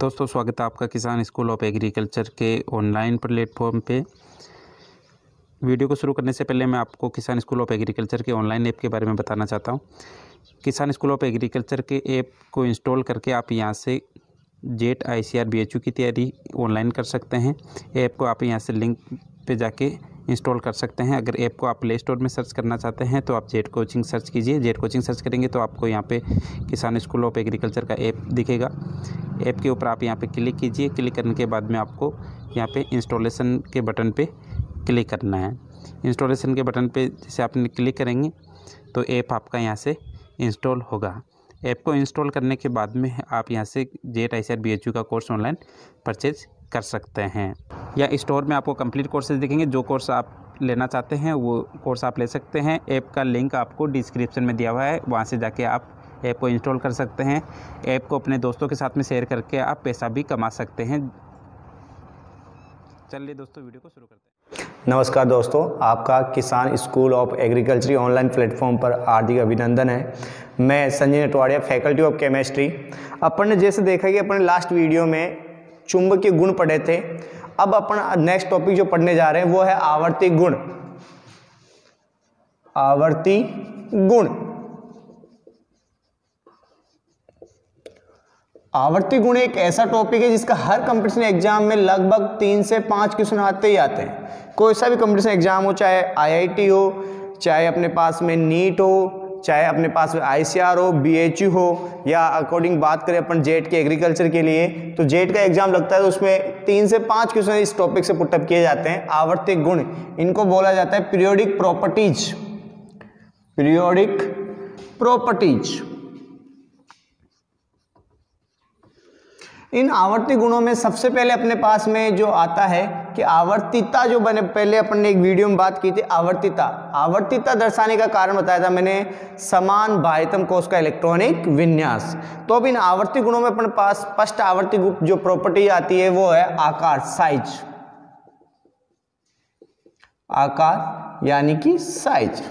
दोस्तों स्वागत है आपका किसान स्कूल ऑफ एग्रीकल्चर के ऑनलाइन प्लेटफॉर्म पे। वीडियो को शुरू करने से पहले मैं आपको किसान स्कूल ऑफ एग्रीकल्चर के ऑनलाइन ऐप के बारे में बताना चाहता हूँ। किसान स्कूल ऑफ एग्रीकल्चर के ऐप को इंस्टॉल करके आप यहाँ से जेट ICAR BHU की तैयारी ऑनलाइन कर सकते हैं। ऐप को आप यहाँ से लिंक पे जाके इंस्टॉल कर सकते हैं। अगर ऐप को आप प्ले स्टोर में सर्च करना चाहते हैं तो आप जेट कोचिंग सर्च कीजिए। जेट कोचिंग सर्च करेंगे तो आपको यहाँ पे किसान स्कूल ऑफ एग्रीकल्चर का ऐप दिखेगा। ऐप के ऊपर आप यहाँ पे क्लिक कीजिए। क्लिक करने के बाद में आपको यहाँ पे इंस्टॉलेशन के बटन पे क्लिक करना है। इंस्टॉलेशन के बटन पे जैसे आपने क्लिक करेंगे तो ऐप आपका यहाँ से इंस्टॉल होगा। ऐप को इंस्टॉल करने के बाद में आप यहाँ से जेट ICAR BHU का कोर्स ऑनलाइन परचेज कर सकते हैं। या स्टोर में आपको कंप्लीट कोर्सेज दिखेंगे। जो कोर्स आप लेना चाहते हैं वो कोर्स आप ले सकते हैं। ऐप का लिंक आपको डिस्क्रिप्शन में दिया हुआ है, वहाँ से जाके आप ऐप को इंस्टॉल कर सकते हैं। ऐप को अपने दोस्तों के साथ में शेयर करके आप पैसा भी कमा सकते हैं। चलिए दोस्तों वीडियो को शुरू करते हैं। नमस्कार दोस्तों, आपका Kisan school of agriculture online platform पर हार्दिक अभिनंदन है। मैं Sanjay Natwadia, faculty of chemistry. अपन ने जैसे देखा कि अपन लास्ट वीडियो में चुंबकीय गुण पढ़े थे। अब अपन नेक्स्ट टॉपिक जो पढ़ने जा रहे हैं वो है आवर्ती गुण। आवर्ती गुण। आवर्ती गुण एक ऐसा टॉपिक है जिसका हर कंपटीशन एग्जाम में लगभग 3 से 5 क्वेश्चन आते ही आते हैं। कोई सा भी कंपटीशन एग्जाम हो, चाहे IIT हो, चाहे अपने पास में नीट हो, चाहे अपने पास में ICAR हो, BHU हो, या अकॉर्डिंग बात करें अपन जेट के एग्रीकल्चर के लिए तो जेट का एग्जाम लगता है तो उसमें 3 से 5 क्वेश्चन इस टॉपिक से पुटअप किए जाते हैं। आवर्ती गुण, इनको बोला जाता है पीरियोडिक प्रॉपर्टीज। Periodic properties. इन आवर्ती गुणों में सबसे पहले अपने पास में जो आता है कि आवर्तिता, जो बने पहले अपन ने एक वीडियो में बात की थी आवर्तिता। आवर्तिता दर्शाने का कारण बताया था मैंने, समान बाह्यतम कोश का इलेक्ट्रॉनिक विन्यास। तो अब इन आवर्ती गुणों में अपने पास फर्स्ट आवर्ती जो प्रॉपर्टी आती है वो है आकार, साइज। आकार यानी कि साइज।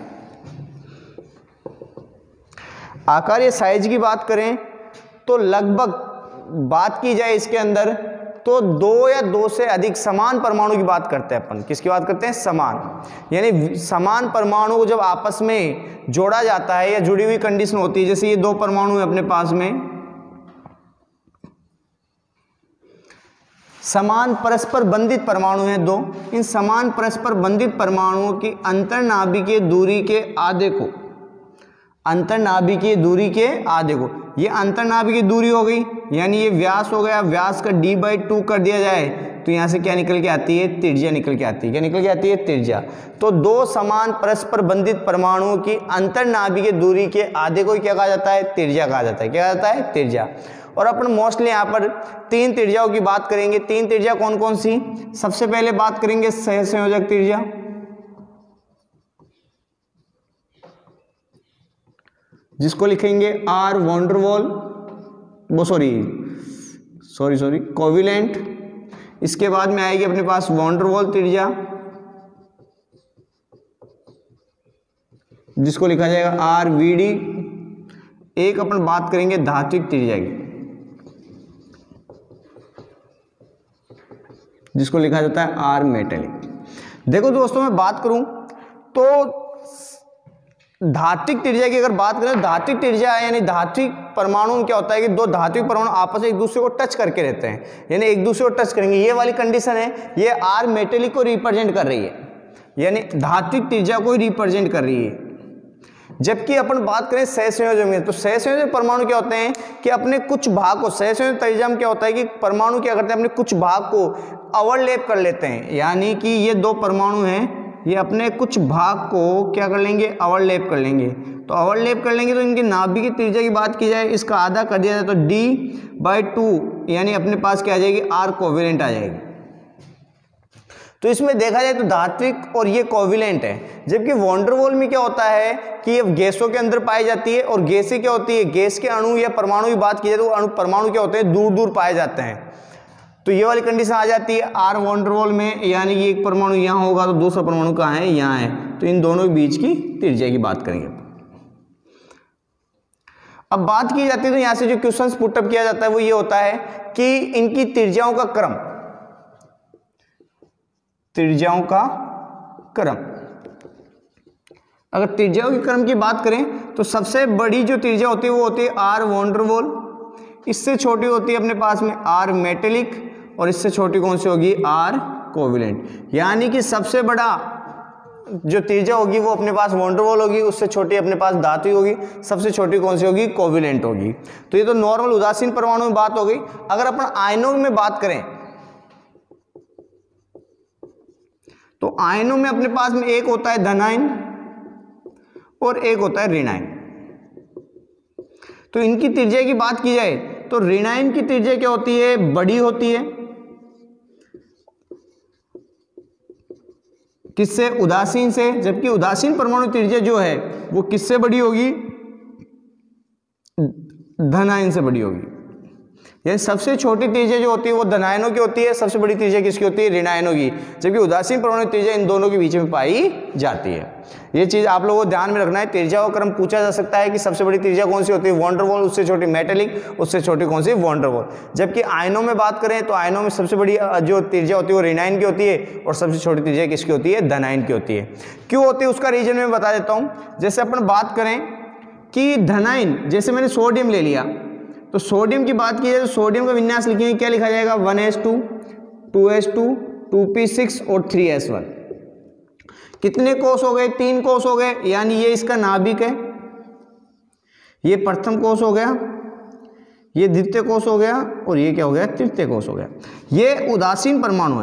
आकार या साइज की बात करें तो लगभग बात की जाए इसके अंदर तो 2 या 2 से अधिक समान परमाणु की बात करते हैं अपन। किसकी बात करते हैं? समान। यानी समान परमाणु को जब आपस में जोड़ा जाता है या जुड़ी हुई कंडीशन होती है, जैसे ये 2 परमाणु है अपने पास में, समान परस्पर बंधित परमाणु हैं 2। इन समान परस्पर बंधित परमाणुओं की अंतरनाभिकीय दूरी के आधे को, अंतरनाभिकीय दूरी के आधे को, ये अंतरनाभिकीय दूरी हो गई, यानी ये व्यास हो गया। व्यास का d/2 कर दिया जाए तो यहाँ से क्या निकल के आती है? त्रिज्या निकल के आती है। क्या निकल के आती है? त्रिज्या। तो 2 समान परस्पर बंधित परमाणुओं की अंतरनाभिकीय दूरी के आधे को क्या कहा जाता है? त्रिज्या कहा जाता है। क्या कहा जाता है? त्रिज्या। और अपन मोस्टली यहाँ पर 3 त्रिज्याओं की बात करेंगे। 3 त्रिज्या कौन कौन सी? सबसे पहले बात करेंगे सहसंयोजक त्रिज्या, जिसको लिखेंगे R वॉन डेर वाल, वो सॉरी कोविलेंट। इसके बाद में आएगी अपने पास वॉन डेर वाल त्रिज्या, जिसको लिखा जाएगा RVD। एक अपन बात करेंगे धात्विक त्रिज्या की, जिसको लिखा जाता है R मेटेलिक। देखो दोस्तों, मैं बात करूं तो धात्विक त्रिज्या की अगर बात करें, धात्विक त्रिज्या यानी धात्विक परमाणु में क्या होता है कि 2 धात्विक परमाणु आपस में एक दूसरे को टच करके रहते हैं, यानी एक दूसरे को टच करेंगे। ये वाली कंडीशन है, ये R मेटेलिक को रिप्रेजेंट कर रही है, यानी धात्विक त्रिज्या को ही रिप्रेजेंट कर रही है। जबकि अपन बात करें सहसंयोजक में, तो सहसंयोजक परमाणु क्या होते हैं कि अपने कुछ भाग को, सहसंयोजक त्रिज्या में क्या होता है कि परमाणु क्या करते हैं, अपने कुछ भाग को ओवरलैप कर लेते हैं। यानी कि ये 2 परमाणु हैं, ये अपने कुछ भाग को क्या कर लेंगे? ओवरलैप कर लेंगे। तो ओवरलैप कर लेंगे तो इनकी नाभिक की त्रिज्या की बात की जाए, इसका आधा कर दिया जाए तो d/2, यानी अपने पास क्या आ जाएगी? R कोविलेंट आ जाएगी। तो इसमें देखा जाए तो धात्विक और ये कोविलेंट है। जबकि वॉन डेर वाल में क्या होता है कि ये गैसों के अंदर पाई जाती है, और गैसें क्या होती है? गैस के अणु या परमाणु की बात की जाए तो अणु परमाणु क्या होते हैं? दूर दूर पाए जाते हैं। तो ये वाली कंडीशन आ जाती है R वॉन डेर वाल में, यानी कि एक परमाणु यहाँ होगा तो दूसरा परमाणु कहाँ है? यहाँ है। तो इन दोनों के बीच की त्रिज्या की बात करेंगे। अब बात की जाती है तो यहां से जो क्वेश्चंस पुटअप किया जाता है वो ये होता है कि इनकी त्रिज्याओं का क्रम, त्रिज्याओं का क्रम, अगर त्रिज्याओं के क्रम की बात करें तो सबसे बड़ी जो त्रिज्या होती है वो होती है आर वॉन डेर वाल, इससे छोटी होती है अपने पास में आर मेटेलिक, और इससे छोटी कौन सी होगी, आर कोवेलेंट। यानी कि सबसे बड़ा जो त्रिज्या होगी वो अपने पास वॉन डेर वाल होगी, उससे छोटी अपने पास धातु होगी, सबसे छोटी कौन सी होगी, कोवेलेंट होगी। तो ये तो नॉर्मल उदासीन परमाणु में बात हो गई। अगर अपन आयनों में बात करें तो आयनों में अपने पास में एक होता है धनायन और एक होता है ऋणायन। तो इनकी त्रिज्या की बात की जाए तो ऋणायन की त्रिज्या क्या होती है, बड़ी होती है, किससे, उदासीन से, जबकि उदासीन परमाणु त्रिज्या जो है वो किससे बड़ी होगी, धनायन से बड़ी होगी। यानी सबसे छोटी त्रिज्या जो होती है वो धनायनों की होती है, सबसे बड़ी त्रिज्या किसकी होती है, ऋणायनों की, जबकि उदासीन परमाणु त्रिज्या इन दोनों के बीच में पाई जाती है। ये चीज आप लोगों को ध्यान में रखना है। त्रिज्या का क्रम पूछा जा सकता है कि सबसे बड़ी त्रिज्या कौन सी होती है, वॉन डेर वाल, उससे छोटी मेटेलिक, उससे छोटी कौन सी, वॉन डेर वाल। जबकि आयनों में बात करें तो आयनों में सबसे बड़ी जो त्रिज्या होती है वो ऋणायन की होती है और सबसे छोटी त्रिज्या किसकी होती है, धनायन की होती है। क्यों होती है उसका रीजन मैं बता देता हूं। जैसे अपन बात करें कि धनायन, जैसे मैंने सोडियम ले लिया, तो सोडियम की बात की जाए तो सोडियम का विन्यास लिखेंगे, क्या लिखा जाएगा, 1s2 2s2 2p6 और 3s1। कितने कोष हो गए, 3 कोष हो गए। यानी ये इसका नाभिक है, ये प्रथम कोष हो गया, ये द्वितीय कोष हो गया और ये क्या हो गया, तृतीय कोष हो गया। ये उदासीन परमाणु है।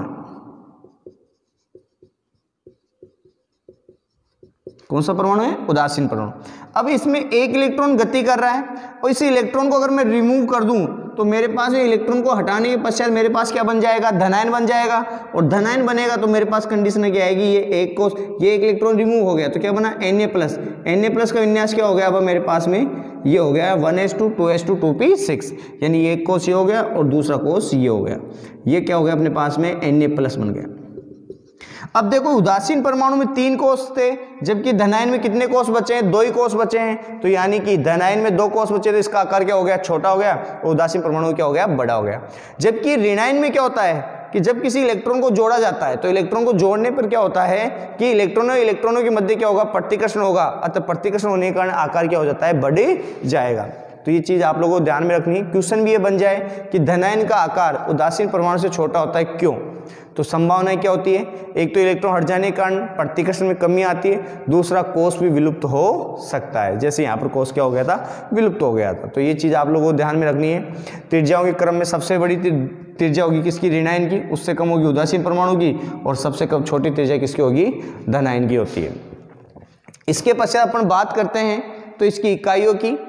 कौन सा परमाणु है, उदासीन परमाणु। अब इसमें एक इलेक्ट्रॉन गति कर रहा है और इस इलेक्ट्रॉन को अगर मैं रिमूव कर दूं तो मेरे पास इलेक्ट्रॉन को हटाने के पश्चात मेरे पास क्या बन जाएगा, धनायन बन जाएगा। और धनायन बनेगा तो मेरे पास कंडीशन क्या आएगी, ये एक कोष, ये एक इलेक्ट्रॉन रिमूव हो गया तो क्या बना, Na+ का विन्यास क्या हो गया, अब मेरे पास में ये हो गया 1s2 2s2 2p6। यानी एक कोष ये हो गया और दूसरा कोष ये हो गया, ये क्या हो गया अपने पास में Na+ बन गया। अब देखो उदासीन परमाणु में 3 कोष थे, जबकि धनायन में कितने कोष बचे हैं, 2 ही कोष बचे हैं। तो यानी कि धनायन में 2 कोष बचे तो इसका आकार क्या हो गया, छोटा हो गया, और उदासीन परमाणु क्या हो गया, बड़ा हो गया। जबकि ऋणायन में क्या होता है कि जब किसी इलेक्ट्रॉन को जोड़ा जाता है तो इलेक्ट्रॉन को जोड़ने पर क्या होता है कि इलेक्ट्रॉनों के मध्य क्या होगा, प्रतिकर्षण होगा, अतः प्रतिकर्षण होने के कारण आकार क्या हो जाता है, बढ़ जाएगा। तो ये चीज आप लोगों को ध्यान में रखनी है। क्वेश्चन भी ये बन जाए कि धनायन का आकार उदासीन परमाणु से छोटा होता है, क्यों। तो संभावनाएं क्या होती है, एक तो इलेक्ट्रॉन हट जाने के कारण प्रतिकर्षण में कमी आती है, दूसरा कोष भी विलुप्त हो सकता है। जैसे यहाँ पर कोष क्या हो गया था, विलुप्त हो गया था। तो ये चीज आप लोगों को ध्यान में रखनी है। त्रिज्याओं के क्रम में सबसे बड़ी त्रिज्या होगी किसकी, ऋणायन की, उससे कम होगी उदासीन परमाणु की, और सबसे कम छोटी त्रिज्या किसकी होगी, धनायन की होती है। इसके पश्चात अपन बात करते हैं तो इसकी इकाइयों की।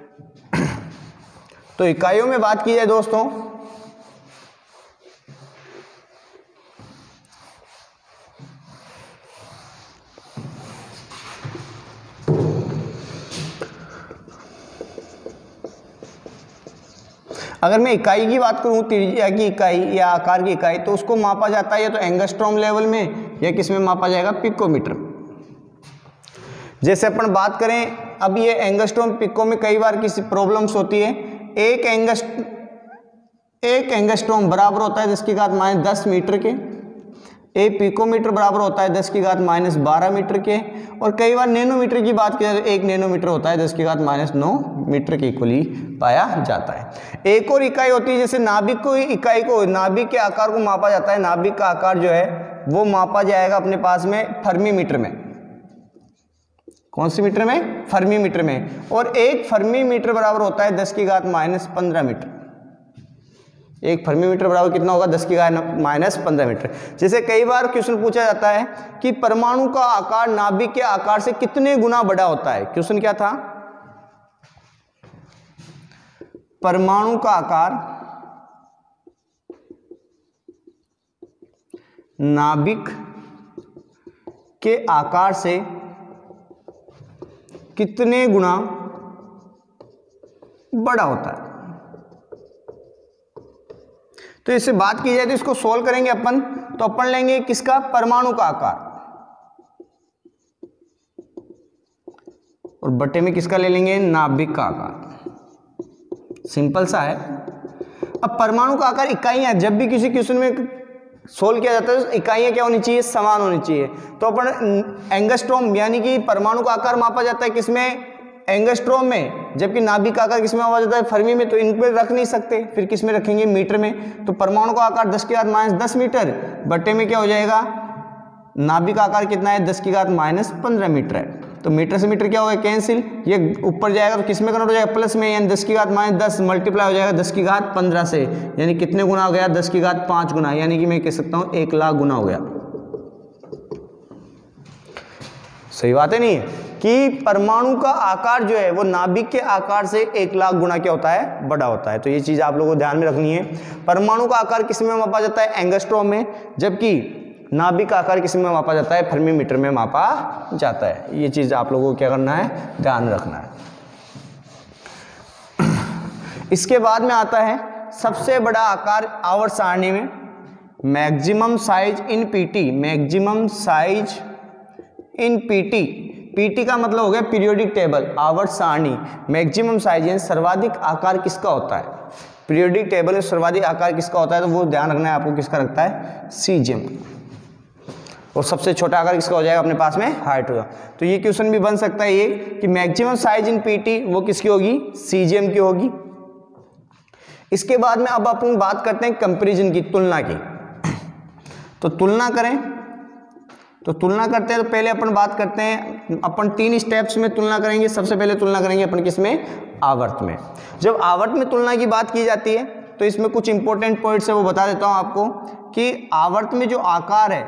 तो इकाइयों में बात की जाए दोस्तों अगर मैं इकाई की बात करूं, त्रिज्या की इकाई या आकार की इकाई, तो उसको मापा जाता है या तो एंगस्ट्रॉम लेवल में या किस में मापा जाएगा, पिकोमीटर। जैसे अपन बात करें, अब ये एंगस्ट्रॉम पिको में कई बार किसी प्रॉब्लम्स होती है। एक एंगस्ट्रॉम बराबर होता है 10⁻10 मीटर के, एक पिकोमीटर बराबर होता है 10⁻12 मीटर के, और कई बार नैनोमीटर की बात की जाए तो 1 नैनोमीटर होता है 10⁻9 मीटर के इक्वली पाया जाता है। एक और इकाई होती है जैसे नाभिक को, इकाई को नाभिक के आकार को मापा जाता है। नाभिक का आकार जो है वो मापा जाएगा अपने पास में फर्मी मीटर में। कौन सी मीटर में, फर्मी मीटर में। और एक फर्मी मीटर बराबर होता है 10⁻15 मीटर। एक फर्मी मीटर बराबर कितना होगा, 10⁻15 मीटर। जैसे कई बार क्वेश्चन पूछा जाता है कि परमाणु का आकार नाभिक के आकार से कितने गुना बड़ा होता है। क्वेश्चन क्या था, परमाणु का आकार नाभिक के आकार से कितने गुना बड़ा होता है। तो इससे बात की जाए तो इसको सोल्व करेंगे अपन, तो अपन लेंगे किसका, परमाणु का आकार, और बटे में किसका ले लेंगे, नाभिक का आकार। सिंपल सा है। अब परमाणु का आकार इकाइयाँ, जब भी किसी क्वेश्चन में सोल्व किया जाता है तो इकाइयाँ क्या होनी चाहिए, समान होनी चाहिए। तो अपन एंगस्ट्रॉम यानी कि परमाणु का आकार मापा जाता है किसमें, एंगस्ट्रॉम में, जबकि नाभिक का आकार किसमें मापा जाता है, फर्मी में। तो इन पे रख नहीं सकते, फिर किस में रखेंगे, मीटर में। तो परमाणु का आकार 10⁻⁻10 मीटर बटे में क्या हो जाएगा, नाभिक का आकार कितना है, 10⁻⁻15 मीटर है। तो मीटर से मीटर क्या होगा, कैंसिल, ये ऊपर जाएगा तो किस में कन्वर्ट हो जाएगा, प्लस में, यानी 10⁻10 मल्टीप्लाई हो जाएगा 10⁻15 से, यानी कितने गुना हो गया, 10⁻5 गुना, यानी कि मैं कह सकता हूँ 1 लाख गुना हो गया। सही बात है नहीं कि परमाणु का आकार जो है वो नाभिक के आकार से 1 लाख गुना क्या होता है, बड़ा होता है। तो ये चीज आप लोगों को ध्यान में रखनी है। परमाणु का आकार किस में मापा जाता है, एंगस्ट्रॉम में, जबकि नाभिक का आकार किस में मापा जाता है, फर्मी मीटर में मापा जाता है। ये चीज आप लोगों को क्या करना है, ध्यान रखना है। इसके बाद में आता है सबसे बड़ा आकार आवर्त सारणी में, maximum size in PT, maximum size in PT. PT का मतलब हो गया पीरियोडिक टेबल, आवर्त सारणी। मैक्सिमम साइज यानी सर्वाधिक आकार किसका होता है, पीरियोडिक टेबल में सर्वाधिक आकार किसका होता है, तो वो ध्यान रखना है आपको, किसका रखता है, सीजियम। और सबसे छोटा आकार किसका हो जाएगा, अपने पास में हाइड्रोजन। तो ये क्वेश्चन भी बन सकता है ये कि मैक्सिमम साइज इन पीटी वो किसकी होगी, सीजियम की होगी। इसके बाद में अब अपन बात करते हैं कंपैरिजन की, तुलना की। तो तुलना करें, तो तुलना करते हैं तो पहले अपन बात करते हैं, अपन 3 स्टेप्स में तुलना करेंगे। सबसे पहले तुलना करेंगे अपन किसमें, आवर्त में। जब आवर्त में तुलना की बात की जाती है तो इसमें कुछ इंपॉर्टेंट पॉइंट्स है वो बता देता हूं आपको, कि आवर्त में जो आकार है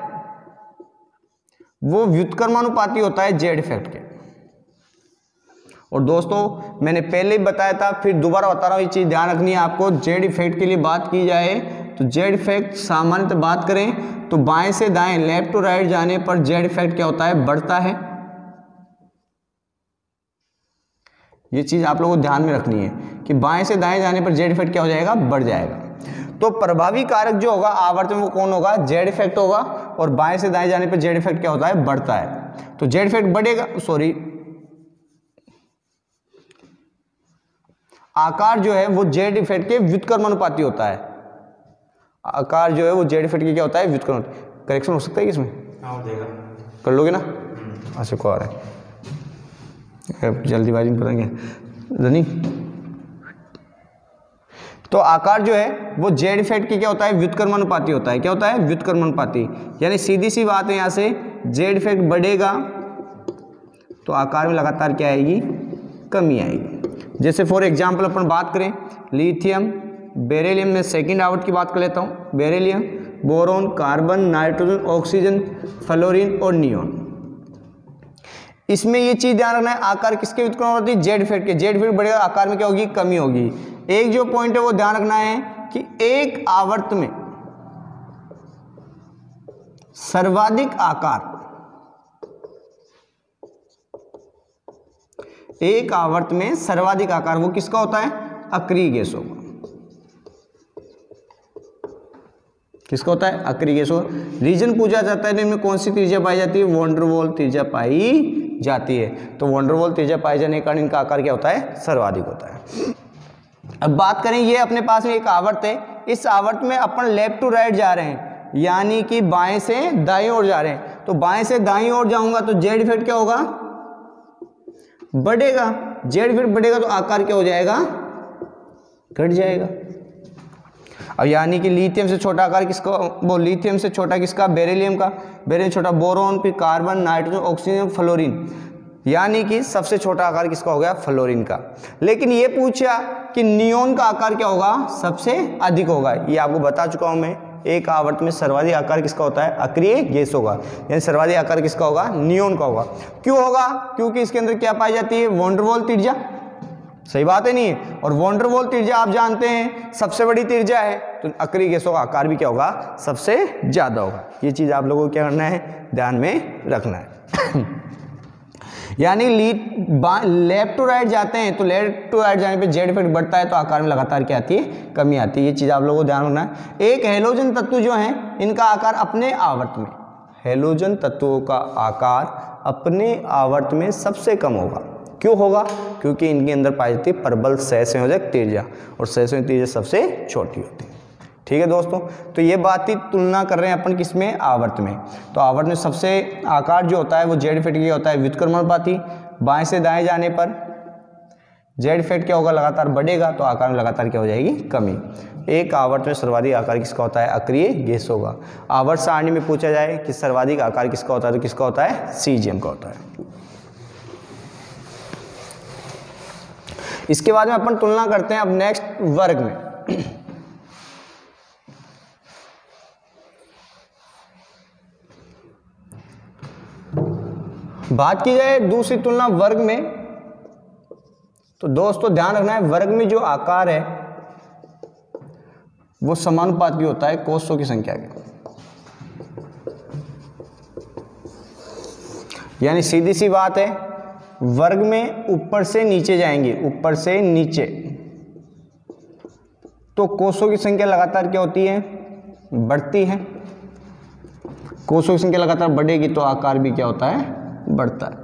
वो व्युत्क्रमानुपाती होता है जेड इफेक्ट के। और दोस्तों मैंने पहले ही बताया था, फिर दोबारा बता रहा हूं, ये चीज ध्यान रखनी है आपको। जेड इफेक्ट के लिए बात की जाए तो जेड इफेक्ट सामान्यतः बात करें तो बाएं से दाएं, लेफ्ट टू राइट जाने पर जेड इफेक्ट क्या होता है, बढ़ता है। ये चीज आप लोगों को ध्यान में रखनी है कि बाएं से दाएं जाने पर जेड इफेक्ट क्या हो जाएगा, बढ़ जाएगा। तो प्रभावी कारक जो होगा आवर्त में वो कौन होगा, जेड इफेक्ट होगा। और बाएं से दाएं जाने पर जेड इफेक्ट क्या होता है, बढ़ता है। तो जेड इफेक्ट बढ़ेगा, सॉरी, आकार जो है वो जेड इफेक्ट के व्युत्क्रमानुपाती होता है। आकार जो है वो जेड इफेक्ट के क्या होता है, व्युत्क्रम। करेक्शन हो सकता है इसमें, हाँ देगा, कर लोगे ना। अच्छा को आ रहा है, जल्दीबाजी में पढ़ेंगे रनी। तो आकार जो है वो जेड इफेक्ट की क्या होता है, व्युत्क्रमानुपाती होता है। क्या होता है, व्युत्क्रमानुपाती। यानी सीधी सी बात है, यहाँ से जेड इफेक्ट बढ़ेगा तो आकार में लगातार क्या आएगी, कमी आएगी। जैसे फॉर एग्जाम्पल अपन बात करें लिथियम, बेरिलियम में सेकंड आवर्त की बात कर लेता हूँ, beryllium, boron, carbon, nitrogen, oxygen, fluorine और नियोन। इसमें ये चीज ध्यान रखना है, आकार किसके व्युत्क्रमानुपाती, जेड इफेक्ट के। जेड इफेक्ट बढ़ेगा, आकार में क्या होगी, कमी होगी। एक जो पॉइंट है वो ध्यान रखना है कि एक आवर्त में सर्वाधिक आकार, एक आवर्त में सर्वाधिक आकार वो किसका होता है, अक्रिय गैसों का। किसका होता है, अक्रिय गैसों। रीजन पूछा जाता है इनमें कौन सी त्रिज्या पाई जाती है, वॉन्डरवॉल त्रिज्या पाई जाती है। तो वॉन्डरवॉल त्रिज्या पाए जाने के कारण इनका आकार क्या होता है, सर्वाधिक होता है। अब बात करें, ये अपने पास में एक आवर्त है, इस आवर्त में अपन लेफ्ट टू राइट जा रहे हैं, यानी कि बाएं से दाईं ओर जा रहे हैं। तो बाएं से दाईं ओर जाऊंगा तो जेड इफेक्ट क्या होगा, बढ़ेगा। जेड इफेक्ट बढ़ेगा तो आकार क्या हो जाएगा, घट जाएगा। अब यानी कि लिथियम से छोटा आकार किसका, वो लिथियम से छोटा किसका, बेरिलियम का। बेरिलियम छोटा बोरोन, फिर कार्बन, नाइट्रोजन, ऑक्सीजन, फ्लोरीन। यानी कि सबसे छोटा आकार किसका हो गया, फ्लोरीन का। लेकिन ये पूछा कि नियोन का आकार क्या होगा, सबसे अधिक होगा। ये आपको बता चुका हूं मैं, एक आवर्त में सर्वाधिक आकार किसका होता है, अक्रिय गैस होगा। यानी सर्वाधिक आकार किसका होगा, नियोन का होगा। क्यों होगा, क्योंकि इसके अंदर क्या पाई जाती है, वॉन्डरवॉल त्रिज्या। सही बात है नहीं है। और वॉन्डरवॉल त्रिज्या आप जानते हैं सबसे बड़ी त्रिज्या है, तो अक्रिय गैसों का आकार भी क्या होगा, सबसे ज्यादा होगा। ये चीज आप लोगों को क्या करना है, ध्यान में रखना है। यानी लेफ्ट टू राइट जाते हैं तो लेफ्ट टू राइट जाने पे जेड इफेक्ट बढ़ता है तो आकार में लगातार क्या आती है, कमी आती है। ये चीज आप लोगों को ध्यान रखना है। एक हैलोजन तत्व जो है इनका आकार अपने आवर्त में, हैलोजन तत्वों का आकार अपने आवर्त में सबसे कम होगा। क्यों होगा? क्योंकि इनके अंदर पाई जाती है प्रबल सहसंयोजक त्रिज्या, और सहसंयोजक त्रिज्या सबसे छोटी होती है। ठीक है दोस्तों, तो ये बात की तुलना कर रहे हैं अपन किसमें? आवर्त में। तो आवर्त में सबसे आकार जो होता है वो जेड इफेक्ट क्या होता है? व्युत्क्रमणपाती। बाएं से दाएं जाने पर जेड इफेक्ट क्या होगा? लगातार बढ़ेगा, तो आकार में लगातार क्या हो जाएगी? कमी। एक आवर्त में सर्वाधिक आकार किसका होता है? अक्रिय गैसों का। आवर्त सारणी में पूछा जाए कि सर्वाधिक आकार किसका होता है, तो किसका होता है? सीजीएम का होता है। इसके बाद में अपन तुलना करते हैं अब नेक्स्ट वर्ग में। बात की जाए दूसरी तुलना वर्ग में, तो दोस्तों ध्यान रखना है वर्ग में जो आकार है वो समानुपाती होता है कोषों की संख्या के। यानी सीधी सी बात है, वर्ग में ऊपर से नीचे जाएंगे, ऊपर से नीचे, तो कोषों की संख्या लगातार क्या होती है? बढ़ती है। कोषों की संख्या लगातार बढ़ेगी तो आकार भी क्या होता है? बढ़ता है।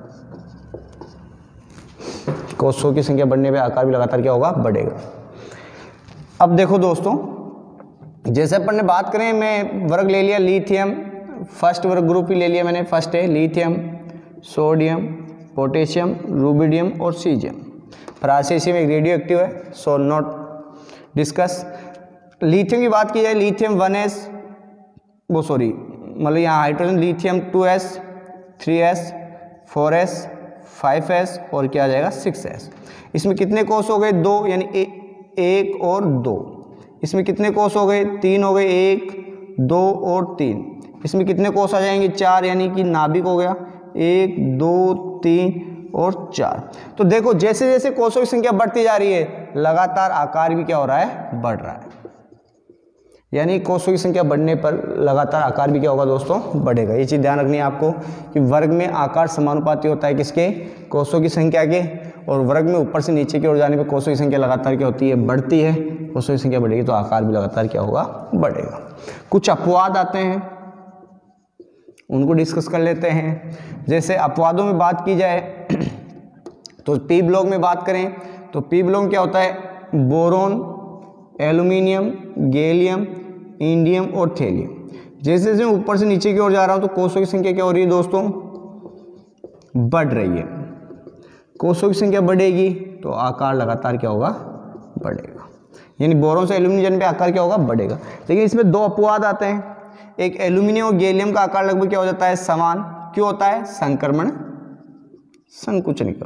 कोषों की संख्या बढ़ने पे आकार भी लगातार क्या होगा? बढ़ेगा। अब देखो दोस्तों, जैसे अपन ने बात करें, मैं वर्ग ले लिया लिथियम, फर्स्ट वर्ग ग्रुप ही ले लिया मैंने। फर्स्ट है लिथियम, सोडियम, पोटेशियम, रूबिडियम और सीजियम। फ्रांसीसियम एक रेडियो एक्टिव है, सो नॉट डिस्कस। लिथियम की बात की जाए, लिथियम 1s, वो सॉरी मतलब यहाँ hydrogen lithium 2s, 3s, 4s, 5s और क्या आ जाएगा? 6s। इसमें कितने कोष हो गए? 2, यानी 1 और 2। इसमें कितने कोष हो गए? 3 हो गए, 1, 2 और 3। इसमें कितने कोष आ जाएंगे? 4, यानी कि नाभिक हो गया 1, 2, 3 और 4। तो देखो जैसे जैसे कोषों की संख्या बढ़ती जा रही है, लगातार आकार भी क्या हो रहा है? बढ़ रहा है। यानी कोषों की संख्या बढ़ने पर लगातार आकार भी क्या होगा दोस्तों? बढ़ेगा। ये चीज़ ध्यान रखनी है आपको कि वर्ग में आकार समानुपाती होता है किसके? कोषों की संख्या के। और वर्ग में ऊपर से नीचे की ओर जाने पर कोषों की संख्या लगातार क्या होती है? बढ़ती है। कोषों की संख्या बढ़ेगी तो आकार भी लगातार क्या होगा? बढ़ेगा। कुछ अपवाद आते हैं, उनको डिस्कस कर लेते हैं। जैसे अपवादों में बात की जाए तो पी ब्लॉक में बात करें तो पी ब्लॉक क्या होता है? बोरोन, एल्यूमिनियम, गैलियम, इंडियम और थेलियम। जैसे जैसे मैं ऊपर से नीचे की ओर जा रहा हूं तो कोषों की संख्या क्या हो रही है दोस्तों? बढ़ रही है। कोषों की संख्या बढ़ेगी तो आकार लगातार क्या होगा? बढ़ेगा। यानी बोरोन से एल्यूमिनियम जाने पे आकार क्या होगा? बढ़ेगा। लेकिन इसमें दो अपवाद आते हैं। एक एल्यूमिनियम और गैलियम का आकार लगभग क्या हो जाता है? समान। क्यों होता है? संक्रमण संकुचन का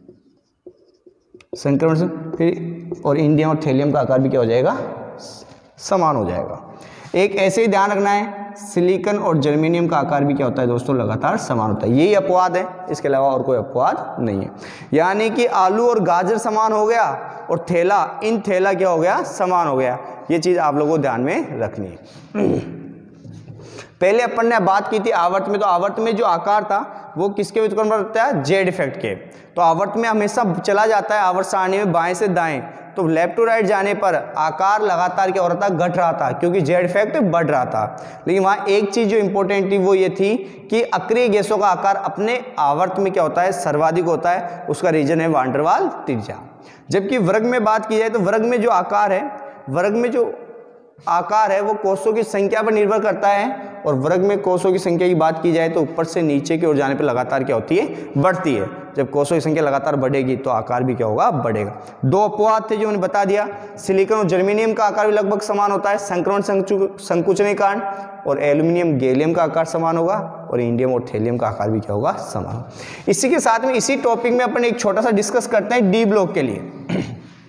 संक्रमण से। फिर और इंडियम और थेलियम का आकार भी क्या हो जाएगा? समान हो जाएगा। एक ऐसे ही ध्यान रखना है, सिलिकॉन और जर्मेनियम का आकार भी क्या होता है दोस्तों? लगातार समान होता है। यही अपवाद है, इसके अलावा और कोई अपवाद नहीं है। यानी कि आलू और गाजर समान हो गया और थैला, इन थैला क्या हो गया? समान हो गया। ये चीज आप लोगों को ध्यान में रखनी है। पहले अपन ने बात की थी आवर्त में, तो आवर्त में जो आकार था वो किसके व्युत्क्रम पर होता है? जेड इफेक्ट के। तो आवर्त में हमेशा चला जाता है आवर्त सारणी में बाएं से दाएं, तो लेफ्ट टू राइट जाने पर आकार लगातार क्या हो रहा था? घट रहा था, क्योंकि जेड इफेक्ट बढ़ रहा था। लेकिन वहां एक चीज जो इंपॉर्टेंट थी वो ये थी कि अक्रिय गैसों का आकार अपने आवर्त में क्या होता है? सर्वाधिक होता है। उसका रीजन है वान डेर वाल त्रिज्या। जबकि वर्ग में बात की जाए तो वर्ग में जो आकार है, वर्ग में जो आकार है वो कोषों की संख्या पर निर्भर करता है। और वर्ग में कोषों की संख्या की बात की जाए तो ऊपर से नीचे की ओर जाने पर लगातार क्या होती है? बढ़ती है। जब कोषों की संख्या लगातार बढ़ेगी तो आकार भी क्या होगा? बढ़ेगा। दो अपवाद थे जो मैंने बता दिया। सिलिकॉन और जर्मेनियम का आकार भी लगभग समान होता है संक्रमण संकुचन के कारण, और एल्यूमिनियम गैलियम का आकार समान होगा, और इंडियम और थेलियम का आकार भी क्या होगा? समान। इसी के साथ में इसी टॉपिक में अपन एक छोटा सा डिस्कस करते हैं डी ब्लॉक के लिए।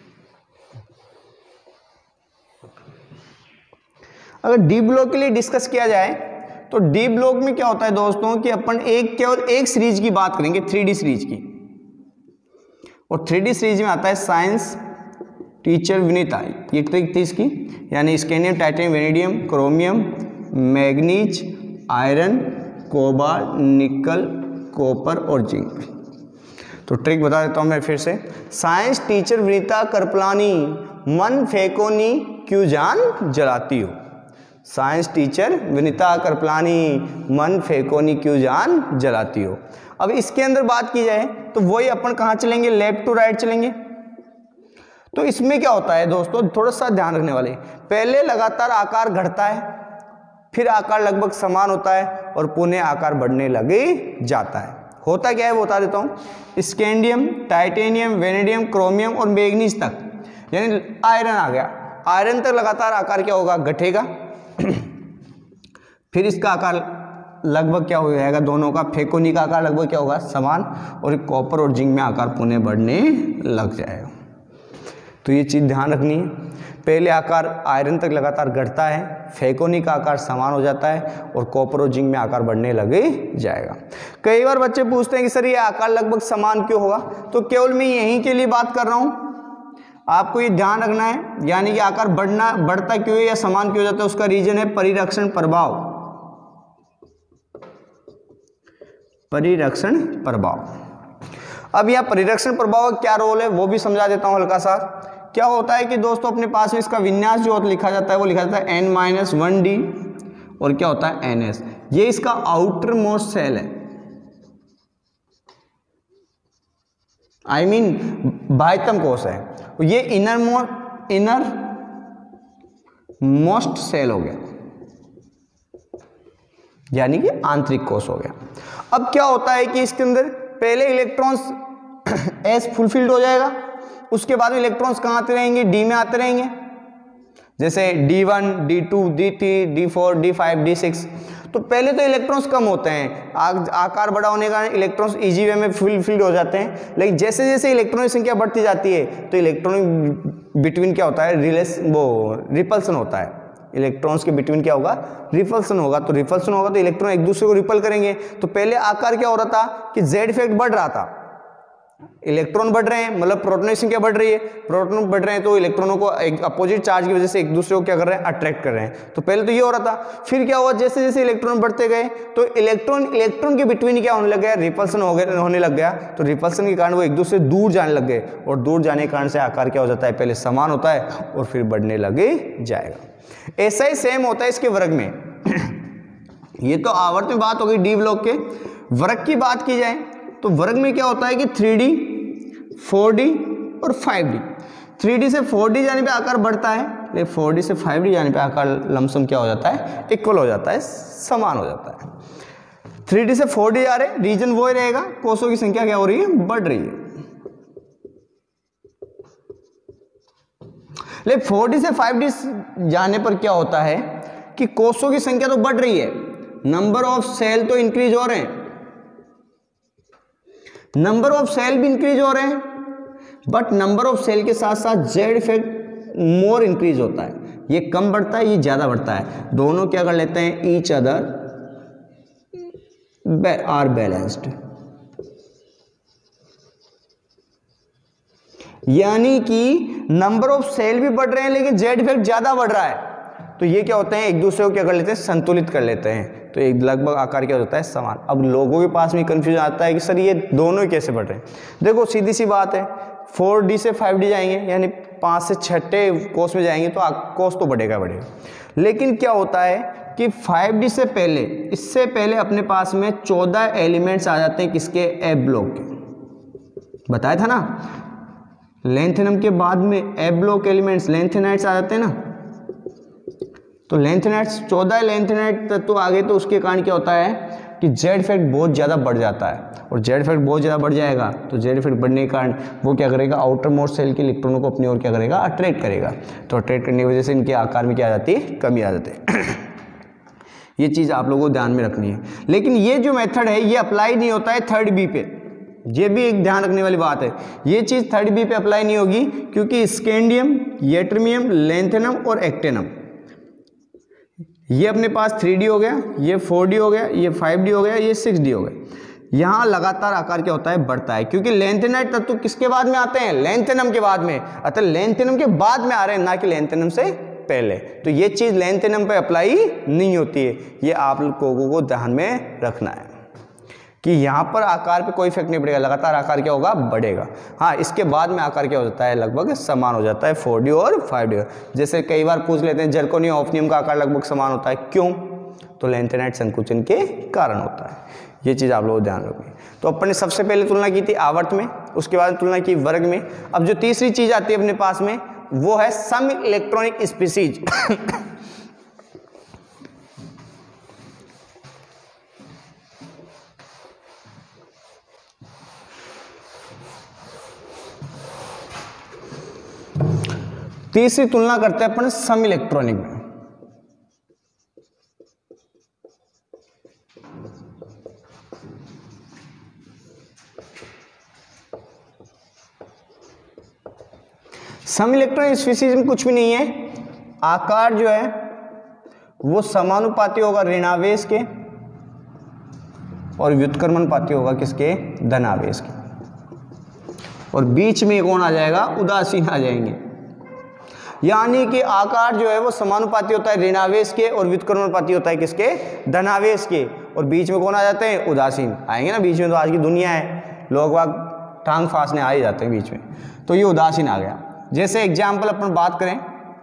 अगर डी ब्लॉक के लिए डिस्कस किया जाए तो डी ब्लॉक में क्या होता है दोस्तों कि अपन केवल एक सीरीज की बात करेंगे, 3D सीरीज की। और 3D सीरीज में आता है साइंस टीचर विनीता, ये ट्रिक थी इसकी। यानी scandium, titanium, vanadium, chromium, manganese, iron, cobalt, nickel, copper और जिंक। तो ट्रिक बता देता हूं मैं फिर से। साइंस टीचर विनीता करपलानी, मन फेंकोनी क्यों जान जलाती हो। साइंस टीचर विनीता करपलानी, मन फेंकोनी क्यों जान जलाती हो। अब इसके अंदर बात की जाए तो वही अपन कहाँ चलेंगे, लेफ्ट टू राइट चलेंगे। तो इसमें क्या होता है दोस्तों, थोड़ा सा ध्यान रखने वाले, पहले लगातार आकार घटता है, फिर आकार लगभग समान होता है और पुनः आकार बढ़ने लगे जाता है। होता क्या है वो बता देता हूँ। स्कैंडियम, टाइटेनियम, वेनेडियम, क्रोमियम और मैग्नीज तक, यानी आयरन आ गया, आयरन तक लगातार आकार क्या होगा, घटेगा। फिर इसका आकार लगभग क्या हो जाएगा, दोनों का फेकोनी का आकार लगभग क्या होगा, समान, और कॉपर और जिंक में आकार पुनः बढ़ने लग जाएगा। तो ये चीज़ ध्यान रखनी है, पहले आकार आयरन तक लगातार घटता है, फेकोनी का आकार समान हो जाता है और कॉपर और जिंक में आकार बढ़ने लगे जाएगा। कई बार बच्चे पूछते हैं कि सर ये आकार लगभग समान क्यों होगा, तो केवल मैं यहीं के लिए बात कर रहा हूँ, आपको ये ध्यान रखना है, यानी कि आकार बढ़ता क्यों है या समान क्यों हो जाता है, उसका रीजन है परिरक्षण प्रभाव। परिरक्षण प्रभाव। अब यहाँ परिरक्षण प्रभाव का क्या रोल है वो भी समझा देता हूँ हल्का सा। क्या होता है कि दोस्तों अपने पास में इसका विन्यास जो लिखा जाता है वो लिखा जाता है n-1d और क्या होता है ns। ये इसका आउटर मोस्ट सेल है, आई मीन बाह्यतम कोश है, ये इनर मोस्ट सेल हो गया, यानी कि आंतरिक कोश हो गया। अब क्या होता है कि इसके अंदर पहले इलेक्ट्रॉन्स एस फुलफिल्ड हो जाएगा, उसके बाद में इलेक्ट्रॉन्स कहाँ आते रहेंगे, डी में आते रहेंगे, जैसे D1, D2, D3, D4, D5, D6। तो पहले तो इलेक्ट्रॉन्स कम होते हैं, आकार बड़ा होने का इलेक्ट्रॉन्स इजी वे में फुलफिल्ड हो जाते हैं, लेकिन जैसे जैसे इलेक्ट्रॉन की संख्या बढ़ती जाती है तो इलेक्ट्रॉन बिटवीन क्या होता है, रिपल्सन होता है। इलेक्ट्रॉन्स के बिटवीन क्या होगा, रिपल्सन होगा। तो रिपल्सन होगा तो इलेक्ट्रॉन एक दूसरे को रिपल करेंगे। तो पहले आकार क्या हो रहा था कि जेड इफेक्ट बढ़ रहा था, इलेक्ट्रॉन बढ़ रहे हैं, मतलब प्रोटॉन की संख्या बढ़ रही है, प्रोटॉन बढ़ रहे हैं तो इलेक्ट्रॉनों को एक अपोजिट चार्ज की वजह से एक दूसरे को क्या कर रहे हैं, अट्रैक्ट कर रहे हैं। तो पहले तो ये हो रहा था, फिर क्या हुआ, जैसे जैसे इलेक्ट्रॉन बढ़ते गए तो इलेक्ट्रॉन के बिटवीन क्या होने लग गया, रिपल्सन होने लग गया। तो रिपल्सन के कारण वो एक दूसरे दूर जाने लग गए और दूर जाने के कारण से आकार क्या हो जाता है, पहले समान होता है और फिर बढ़ने लगे जाएगा। ऐसा ही सेम होता है इसके वर्ग में। ये तो आवर्त में बात हो गई डी ब्लॉक के। वर्ग की बात की जाए तो वर्ग में क्या होता है कि 3D, 4D और 5D। 3D से 4D जाने पे आकार बढ़ता है, लेकिन 4D से 5D जाने पे आकार लमसम क्या हो जाता है, इक्वल हो जाता है, समान हो जाता है। 3D से 4D जा रहे, रीजन वो ही रहेगा, कोषों की संख्या क्या हो रही है, बढ़ रही है। लेकिन 4D से 5D जाने पर क्या होता है कि कोषों की संख्या तो बढ़ रही है, नंबर ऑफ सेल तो इंक्रीज हो रहे हैं, नंबर ऑफ सेल भी इंक्रीज हो रहे हैं, बट नंबर ऑफ सेल के साथ साथ जेड इफेक्ट मोर इंक्रीज होता है। ये कम बढ़ता है, ये ज्यादा बढ़ता है, दोनों क्या कर लेते हैं, ईच अदर आर बैलेंस्ड। यानी कि नंबर ऑफ सेल भी बढ़ रहे हैं लेकिन जेड इफेक्ट ज्यादा बढ़ रहा है, तो ये क्या होते हैं, एक दूसरे को क्या कर लेते हैं, संतुलित कर लेते हैं। तो एक लगभग आकार क्या होता है, समान। अब लोगों के पास में कंफ्यूजन आता है कि सर ये दोनों कैसे बढ़ रहे हैं। देखो सीधी सी बात है, 4D से 5D जाएंगे यानी 5 से 6ठे कोष में जाएंगे तो कोष तो बढ़ेगा। लेकिन क्या होता है कि 5D से पहले, इससे पहले अपने पास में 14 एलिमेंट्स आ जाते हैं, किसके, ए ब्लॉक के। बताया था ना, लेंथेनम के बाद में ए ब्लॉक एलिमेंट्स लेंथेनाइट्स आ जाते हैं ना। तो लेंथेनाइट्स 14 लेंथेनाइट तत्व आ गए तो उसके कारण क्या होता है कि जेड इफेक्ट बहुत ज़्यादा बढ़ जाता है, और जेड इफेक्ट बहुत ज़्यादा बढ़ जाएगा तो जेड इफेक्ट बढ़ने के कारण वो क्या करेगा, आउटर मोस्ट सेल के इलेक्ट्रॉनों को अपनी ओर क्या करेगा, अट्रैक्ट करेगा। तो अट्रैक्ट करने की वजह से इनके आकार में क्या आ जाती है, कमी आ जाती है। ये चीज़ आप लोगों को ध्यान में रखनी है। लेकिन ये जो मेथड है ये अप्लाई नहीं होता है 3rd B पे, ये भी एक ध्यान रखने वाली बात है। ये चीज़ 3rd B पे अप्लाई नहीं होगी क्योंकि स्कैंडियम, यट्रियम, लेंथेनम और एक्टेनम ये अपने पास 3D हो गया, ये 4D हो गया, ये 5D हो गया, ये 6D हो गया। यहाँ लगातार आकार क्या होता है, बढ़ता है, क्योंकि लेंथेनाइट तत्व किसके बाद में आते हैं, लेंथेनम के बाद में, अतः लेंथेनम के बाद में आ रहे हैं, ना कि लेंथेनम से पहले। तो ये चीज़ लेंथेनम पे अप्लाई नहीं होती है, ये आप लोगों को ध्यान में रखना है कि यहाँ पर आकार पे कोई इफेक्ट नहीं पड़ेगा, लगातार आकार क्या होगा, बढ़ेगा। हाँ, इसके बाद में आकार क्या हो जाता है, लगभग समान हो जाता है 4D और 5D। जैसे कई बार पूछ लेते हैं जर्कोनियम ऑफ्नियम का आकार लगभग समान होता है, क्यों? तो लैंथेनाइट संकुचन के कारण होता है। ये चीज़ आप लोग ध्यान रखिए। तो अपन ने सबसे पहले तुलना की थी आवर्त में, उसके बाद तुलना की वर्ग में। अब जो तीसरी चीज़ आती है अपने पास में वो है सम इलेक्ट्रॉनिक स्पीसीज। तीसरी तुलना करते हैं अपन सम इलेक्ट्रॉनिक में। सम इलेक्ट्रॉनिक स्पीसीज में कुछ भी नहीं है, आकार जो है वो समानुपाती होगा ऋणावेश के और व्युत्क्रमणपाती होगा किसके, धनावेश के, और बीच में कौन आ जाएगा, उदासीन आ जाएंगे। यानी कि आकार जो है वो समानुपाती होता है ऋणावेश के और व्युत्क्रमणपाती होता है किसके, धनावेश के, और बीच में कौन आ जाते हैं, उदासीन आएंगे ना। बीच में तो आज की दुनिया है, लोग वाग टांग फांसने आ ही जाते हैं बीच में, तो ये उदासीन आ गया। जैसे एग्जाम्पल अपन बात करें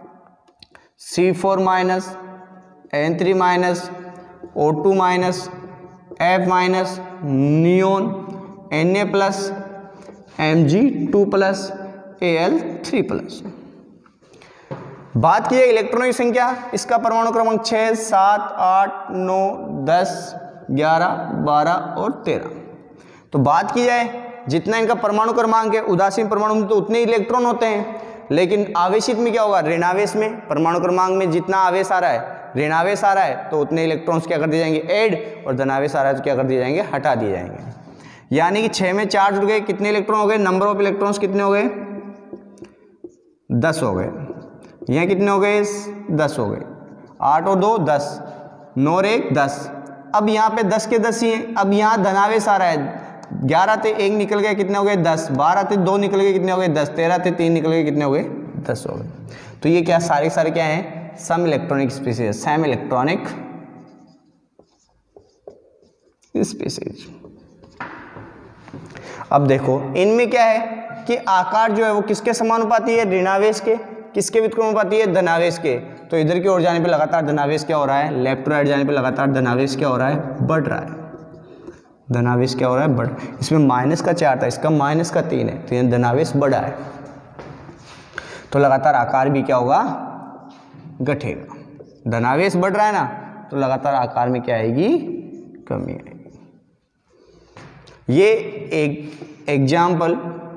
C4 minus N3 minus O2 minus F minus neon Na plus Mg2 plus Al3 plus. बात की जाए इलेक्ट्रॉनों की संख्या, इसका परमाणु क्रमांक 6, 7, 8, 9, 10, 11, 12 और 13। तो बात की जाए जितना इनका परमाणु क्रमांक है, उदासीन परमाणु में तो उतने ही इलेक्ट्रॉन होते हैं, लेकिन आवेशित में क्या होगा, ऋणावेश में परमाणु क्रमांक में जितना आवेश आ रहा है, ऋणावेश आ रहा है, तो उतने इलेक्ट्रॉन्स क्या कर दिए जाएंगे, ऐड, और धनावेश आ रहा है तो क्या कर दिए जाएंगे, हटा दिए जाएंगे। यानी कि 6 में 4 जुड़ गए, कितने इलेक्ट्रॉन हो गए, नंबर ऑफ इलेक्ट्रॉन्स कितने हो गए, 10 हो गए। यहाँ कितने हो गए, 10 हो गए, 8 और 2 10, 9 और 1 10। अब यहाँ पे 10 के 10 ही हैं। अब यहाँ धनावेश आ रहा है, 11 थे 1 निकल गए, कितने हो गए 10, 12 थे 2 निकल गए, कितने हो गए 10, 13 थे 3 निकल गए, कितने हो गए 10 हो गए। तो ये क्या सारे सारे क्या हैं, some electronic species, some electronic species. अब देखो इनमें क्या है कि आकार जो है वो किसके समानुपाती है, ऋणावेश के, किसके व्युत्क्रमानुपाती है, धनावेश के। तो इधर की ओर जाने पे लगातार धनावेश क्या हो रहा है, लेफ्ट टू राइट जाने पे लगातार धनावेश क्या हो रहा है, बढ़ रहा है। धनावेश क्या हो रहा है, बढ़। इसमें माइनस का 4 था, इसका माइनस का 3 है, तो ये धनावेश बढ़ा है, तो लगातार आकार भी क्या होगा, घटेगा। धनावेश बढ़ रहा है ना, तो लगातार आकार में क्या आएगी, कमी आएगी। ये एक एग्जाम्पल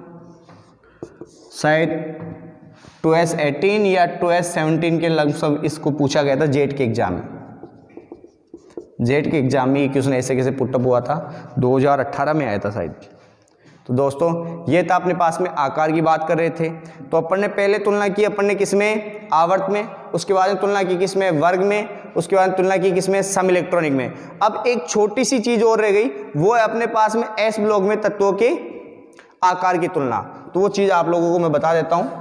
शायद 2S18 या 2S17 के लगभग इसको पूछा गया था जेट के एग्जाम में। जेट के एग्जाम में क्वेश्चन ऐसे कैसे पुटअप हुआ था, 2018 में आया था शायद। तो दोस्तों ये था अपने पास में आकार की बात कर रहे थे। तो अपन ने पहले तुलना की, अपन ने किसमें, आवर्त में, उसके बाद में तुलना की किसमें, वर्ग में, उसके बाद तुलना की किसमें, सम इलेक्ट्रॉनिक में। अब एक छोटी सी चीज और रह गई, वो है अपने पास में एस ब्लॉक में तत्वों के आकार की तुलना। तो वो चीज आप लोगों को मैं बता देता हूं।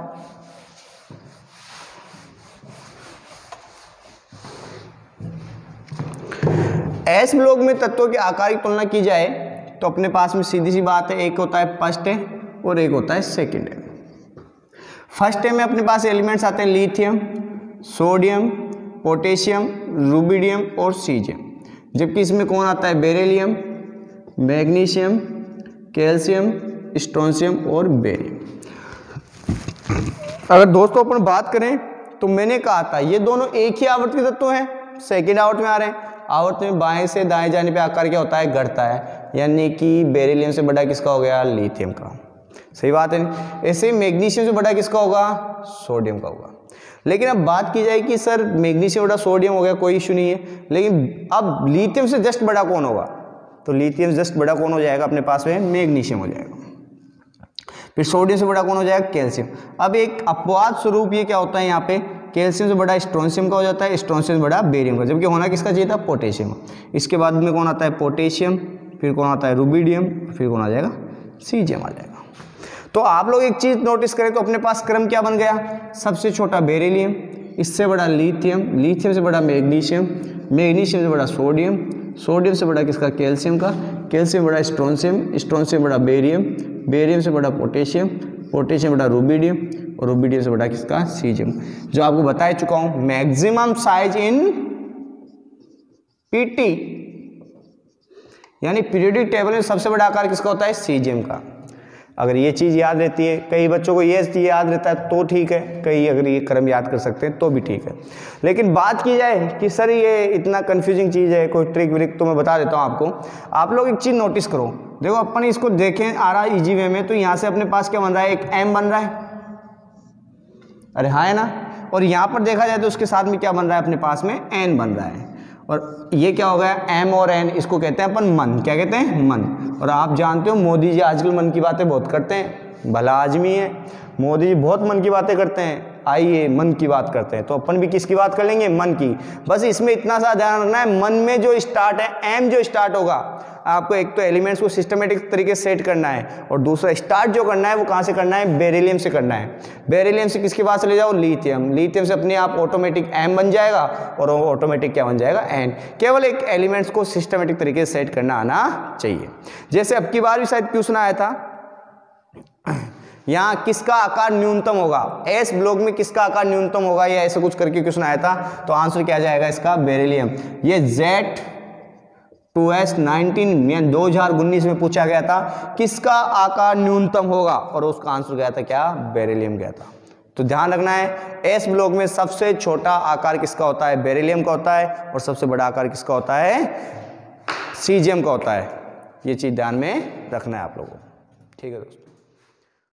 एस ब्लॉक में तत्वों के आकार की तुलना की जाए तो अपने पास में सीधी सी बात है, एक होता है फर्स्ट है और एक होता है सेकंड है। फर्स्ट है में अपने पास एलिमेंट्स आते हैं लिथियम, सोडियम, पोटेशियम, रुबिडियम और सीजियम, जबकि इसमें कौन आता है, बेरिलियम, मैग्नीशियम, कैल्शियम, स्ट्रोंशियम और बेरियम। अगर दोस्तों अपन बात करें तो मैंने कहा था ये दोनों एक ही आवर्त के तत्व हैं, सेकेंड आवर्त में आ रहे हैं। आवर्त में बाएं से दाएं जाने पे आकार क्या होता है, घटता है, यानी कि बेरिलियम से बड़ा किसका हो गया, लिथियम का। सही बात है। ऐसे मैग्नीशियम से बड़ा किसका होगा, सोडियम का होगा। लेकिन अब बात की जाए कि सर मैग्नीशियम बड़ा सोडियम हो गया, कोई इशू नहीं है, लेकिन अब लिथियम से जस्ट बड़ा कौन होगा, तो लिथियम जस्ट बड़ा कौन हो जाएगा, अपने पास में मैग्नीशियम हो जाएगा। फिर सोडियम से बड़ा कौन हो जाएगा, कैल्शियम। अब एक अपवाद स्वरूप ये क्या होता है, यहाँ पे कैल्शियम से बड़ा स्ट्रोंशियम का हो जाता है, स्ट्रोंशियम से बड़ा बेरियम का, जबकि होना किसका चाहिए था, पोटेशियम। इसके बाद में कौन आता है, पोटेशियम, फिर कौन आता है, रुबिडियम, फिर कौन आ जाएगा, सीजियम आ जाएगा। तो आप लोग एक चीज नोटिस करें तो अपने पास क्रम क्या बन गया, सबसे छोटा बेरिलियम, इससे बड़ा लिथियम, लिथियम से बड़ा मैग्नीशियम, मैग्नीशियम से बड़ा सोडियम, सोडियम से बड़ा किसका, कैल्शियम का, कैल्शियम बड़ा स्ट्रोंशियम, स्ट्रोंशियम बड़ा बेरियम, बेरियम से बड़ा पोटेशियम, पोटेशियम बड़ा रुबिडियम, और रुबिडियम से बड़ा किसका, सीजियम। जो आपको बता चुका हूं, मैक्सिमम साइज इन पीटी यानी पीरियोडिक टेबल में सबसे बड़ा आकार किसका होता है? सीजीएम का। अगर ये चीज़ याद रहती है, कई बच्चों को ये याद रहता है तो ठीक है, कई अगर ये क्रम याद कर सकते हैं तो भी ठीक है। लेकिन बात की जाए कि सर ये इतना कंफ्यूजिंग चीज़ है, कोई ट्रिक व्रिक, तो मैं बता देता हूँ आपको। आप लोग एक चीज़ नोटिस करो, देखो अपन इसको देखें आ रहा इजी वे में, तो यहाँ से अपने पास क्या बन रहा है? एक एम बन रहा है, अरे हाँ है ना। और यहाँ पर देखा जाए तो उसके साथ में क्या बन रहा है? अपने पास में एन बन रहा है। और ये क्या हो गया? एम और एन, इसको कहते हैं अपन मन। क्या कहते हैं? मन। और आप जानते हो मोदी जी आजकल मन की बातें बहुत करते हैं, भला आदमी है मोदी जी, बहुत मन की बातें करते हैं। आइए मन की बात करते हैं, तो अपन भी किसकी बात कर लेंगे? मन की। बस इसमें इतना सा ध्यान रखना है, मन में जो स्टार्ट है, एम जो स्टार्ट होगा, आपको एक तो एलिमेंट्स को सिस्टमेटिक तरीके से सेट करना है, और दूसरा स्टार्ट जो करना है वो कहाँ से करना है? बेरिलियम से करना है। बेरिलियम से किसके पास ले जाओ? लिथियम। लिथियम से अपने आप ऑटोमेटिक एम बन जाएगा, और ऑटोमेटिक क्या बन जाएगा? एन। केवल एक एलिमेंट्स को सिस्टमेटिक तरीके से सेट करना आना चाहिए। जैसे अब की बार भी शायद क्वेश्चन आया था, यहाँ किसका आकार न्यूनतम होगा? एस ब्लॉक में किसका आकार न्यूनतम होगा, या ऐसे कुछ करके क्वेश्चन आया था। तो आंसर क्या जाएगा इसका? बेरिलियम। ये Z2S19 या 2019 में पूछा गया था किसका आकार न्यूनतम होगा, और उसका आंसर गया था क्या? बेरिलियम गया था। तो ध्यान रखना है, एस ब्लॉक में सबसे छोटा आकार किसका होता है? बेरिलियम का होता है, और सबसे बड़ा आकार किसका होता है? सीजियम का होता है। ये चीज ध्यान में रखना है आप लोगों को। ठीक है दोस्तों।